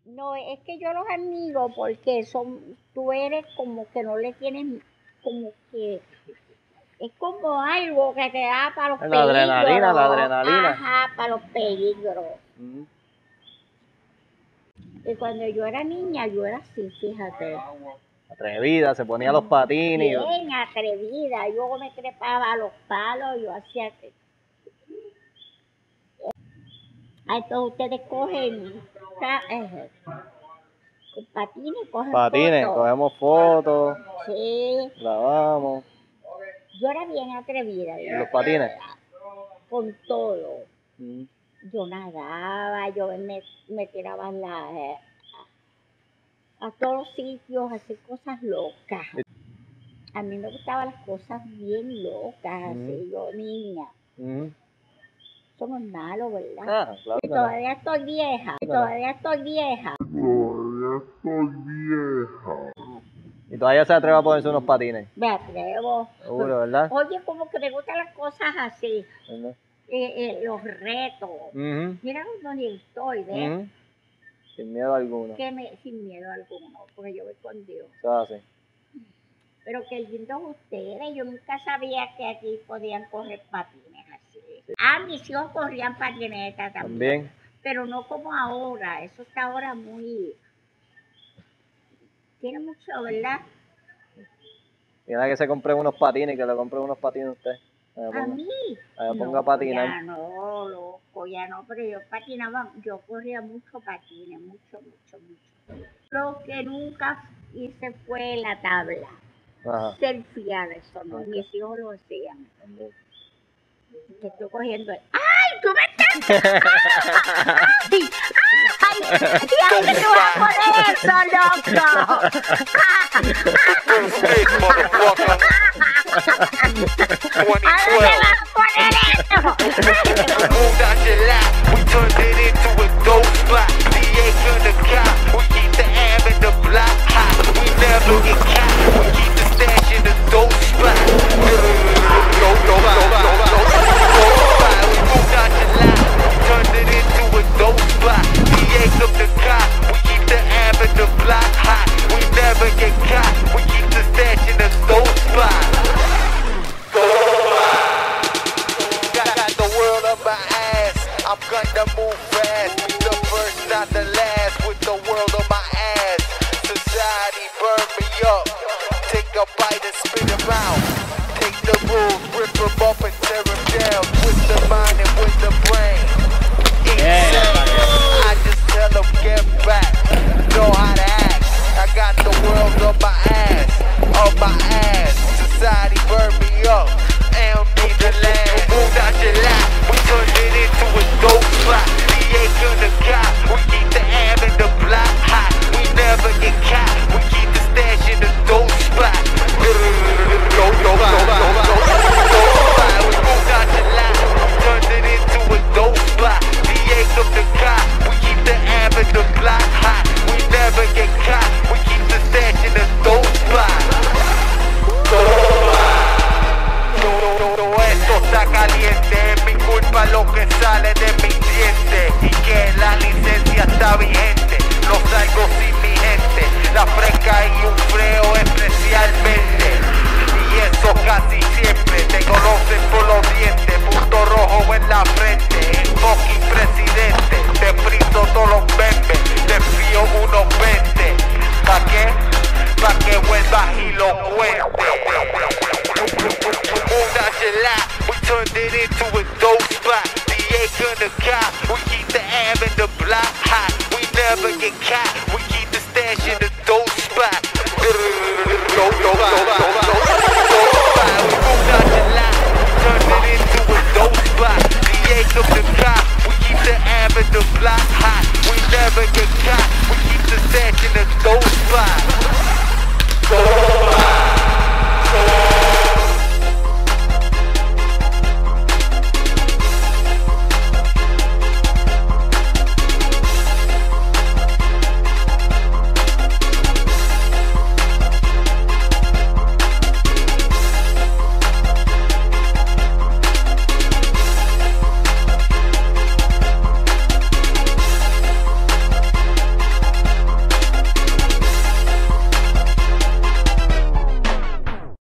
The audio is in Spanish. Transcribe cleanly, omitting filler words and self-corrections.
No, es que yo los admiro porque tú eres como que no le tienes, como que es como algo que te da para los peligros. La adrenalina. Ajá, para los peligros. Y cuando yo era niña, yo era así, fíjate. Atrevida, se ponía los patines. Bien atrevida, yo me trepaba a los palos, yo hacía... Entonces ustedes cogen patines, patines, cogemos fotos, sí, grabamos. Yo era bien atrevida. ¿En los patines? Con todo. Yo nadaba, yo me tiraba a todos los sitios, a hacer cosas locas. A mí me gustaban las cosas bien locas, así, yo niña. Eso no es malo, ¿verdad? Ah, claro. Y todavía estoy vieja. ¿Y todavía se atreve a ponerse unos patines? Me atrevo. Seguro, ¿verdad? Oye, como que me gustan las cosas así. Los retos. Mira dónde estoy, ¿ves? Sin miedo alguno. Sin miedo alguno, porque yo voy con Dios. Eso es así. Pero qué lindos ustedes. Yo nunca sabía que aquí podían correr patines así. Sí. Mis hijos corrían patinetas también. Pero no como ahora. Eso está ahora muy... Tiene mucho, ¿verdad? Tiene que se compre unos patines, que le compre unos patines a usted. ¿A mí? Me ponga a patinar. Ya no, loco, ya no, pero yo patinaba, yo corría mucho patines, mucho. Lo que nunca hice fue la tabla. Selfiear, eso no, mis hijos lo hacían. Te estoy cogiendo el... ¡Ay, tú me estás! ¡Ay, que tú vas a poner eso, loco! ¿A dónde vas a poner eso? I'm gonna move fast, the first, not the last, with the world on my ass. Society burn me up, take a bite and spit them out. Take the rules, rip them up and tear them down. With the mind and with the brain. I just tell them get back, know how to act. I got the world on my ass, Society burn me up, I don't need the land. Move out your lap, we turned it into a dope spot. We ain't gonna cop, we keep the ab in the block hot. We never get caught, we keep the stash in the dope spot. We moved out your lap, turned it into a dope spot. We ain't gonna cop, we keep the ab in the block hot. We never get caught, we keep the stash in the dope spot. Esto está caliente, es mi culpa lo que sale de mis dientes. Y que la licencia está vigente, no salgo sin mi gente. La fresca y un freo especialmente. Y eso casi siempre, te conocen por los dientes. Punto rojo en la frente, el fucking presidente. Te brindo todos los memes, te fío unos 20. ¿Pa' qué? Pa' que vuelvas y lo cuente. Moved out your lap, we turned it into a dope spot. The ain't gonna cop, we keep the ab in the block hot. We never get caught, we keep the stash in the dope spot. We moved out your lap, turned it into a dope spot. The ain't gonna cop, we keep the ab in the block hot. We never get caught, we keep the stash in the dope spot.